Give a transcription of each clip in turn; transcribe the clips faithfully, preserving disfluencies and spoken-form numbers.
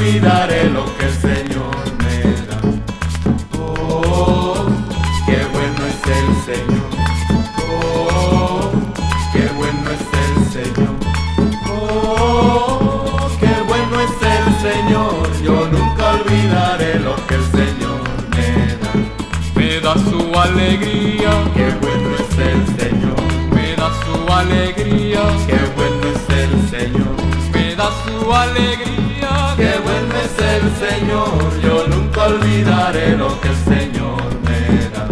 olvidaré lo que el Señor me da. Oh, qué bueno es el Señor. Oh, qué bueno es el Señor. Oh, qué bueno es el Señor. Yo nunca olvidaré lo que el Señor me da. Me da su alegría, Qué bueno es el Señor. me da su alegría, Qué bueno es el Señor. me da su alegría. Qué bueno es el Señor. Yo nunca olvidaré lo que el Señor me da.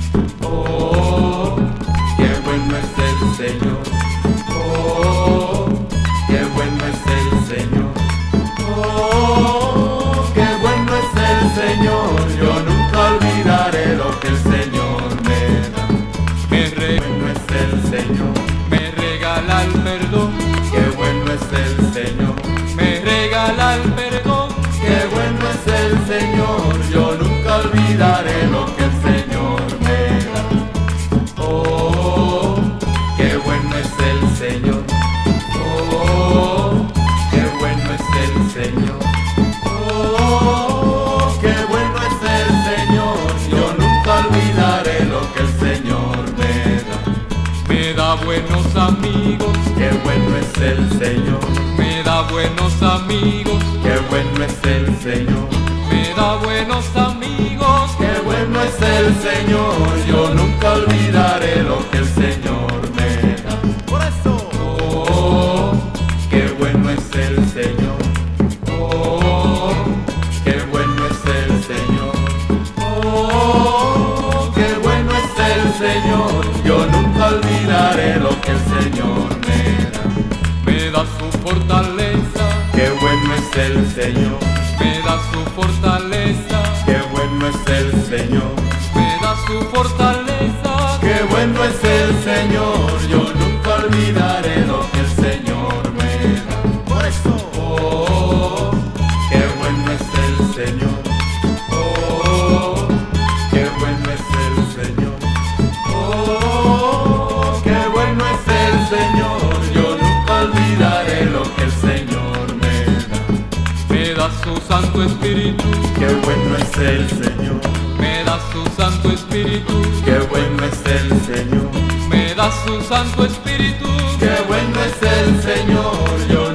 Oh, qué bueno es el Señor. Oh, qué bueno es el Señor. Oh, qué bueno es el Señor. Yo nunca olvidaré lo que el Señor me da. Me, re- Qué bueno es el Señor. me regala el perdón, Qué bueno es el Señor. me regala el perdón. Qué bueno es el Señor. Yo nunca olvidaré lo que el Señor me da. Oh, qué bueno es el Señor. Oh, qué bueno es el Señor. Oh, qué bueno es el Señor. Yo nunca olvidaré lo que el Señor me da. Me da buenos amigos, Qué bueno es el Señor. me da buenos amigos, Qué bueno es el Señor. me da buenos amigos. Qué bueno es el Señor. Yo nunca olvidaré lo que el Señor me da. Por eso, Oh, qué bueno es el Señor. Oh, qué bueno es el Señor. Oh, qué bueno es el Señor. Yo nunca olvidaré lo que el Señor me da. me da su fortaleza, Qué bueno es el Señor. me da su fortaleza, Qué bueno es el Señor. me da su fortaleza. Qué bueno es el Señor. Yo nunca olvidaré lo que el Señor me da. Por eso, Oh, qué bueno es el Señor. Oh, qué bueno es el Señor. Oh, qué bueno es el Señor. Yo nunca olvidaré lo que el Señor me da. me da su Santo Espíritu, Qué bueno es el Señor. me da su Santo Espíritu, Qué bueno es el Señor. me da su Santo Espíritu. Qué bueno es el Señor. Yo